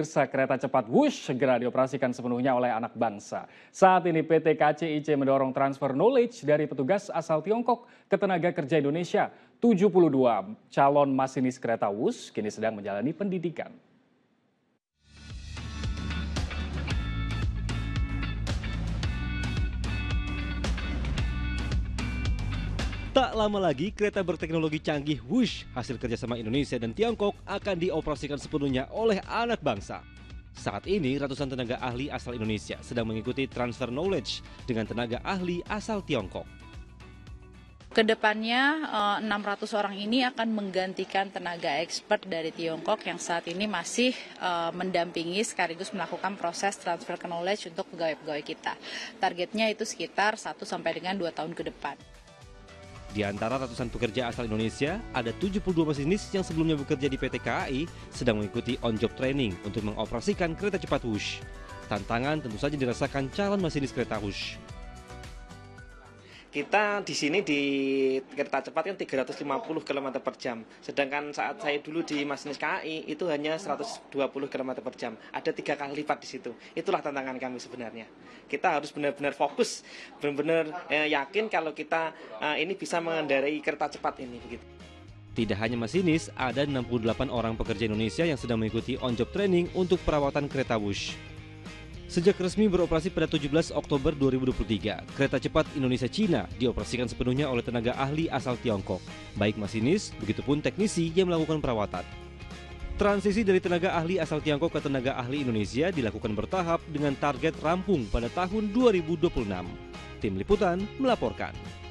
Pemirsa, kereta cepat Wush segera dioperasikan sepenuhnya oleh anak bangsa. Saat ini PT KCIC mendorong transfer knowledge dari petugas asal Tiongkok ke tenaga kerja Indonesia. 72 calon masinis kereta Wush kini sedang menjalani pendidikan. Tak lama lagi, kereta berteknologi canggih Wush hasil kerjasama Indonesia dan Tiongkok akan dioperasikan sepenuhnya oleh anak bangsa. Saat ini, ratusan tenaga ahli asal Indonesia sedang mengikuti transfer knowledge dengan tenaga ahli asal Tiongkok. Kedepannya 600 orang ini akan menggantikan tenaga expert dari Tiongkok yang saat ini masih mendampingi sekaligus melakukan proses transfer knowledge untuk pegawai-pegawai kita. Targetnya itu sekitar 1 sampai dengan 2 tahun ke depan. Di antara ratusan pekerja asal Indonesia, ada 72 masinis yang sebelumnya bekerja di PT KAI sedang mengikuti on-job training untuk mengoperasikan kereta cepat Wush. Tantangan tentu saja dirasakan calon masinis kereta Wush. Kita di sini di kereta cepat kan 350 km per jam. Sedangkan saat saya dulu di masinis KAI itu hanya 120 km per jam. Ada 3 kali lipat di situ. Itulah tantangan kami sebenarnya. Kita harus benar-benar fokus, benar-benar yakin kalau kita ini bisa mengendarai kereta cepat ini begitu. Tidak hanya masinis, ada 68 orang pekerja Indonesia yang sedang mengikuti on-job training untuk perawatan kereta Wush. Sejak resmi beroperasi pada 17 Oktober 2023, kereta cepat Indonesia-Cina dioperasikan sepenuhnya oleh tenaga ahli asal Tiongkok, baik masinis, begitupun teknisi yang melakukan perawatan. Transisi dari tenaga ahli asal Tiongkok ke tenaga ahli Indonesia dilakukan bertahap dengan target rampung pada tahun 2026. Tim Liputan melaporkan.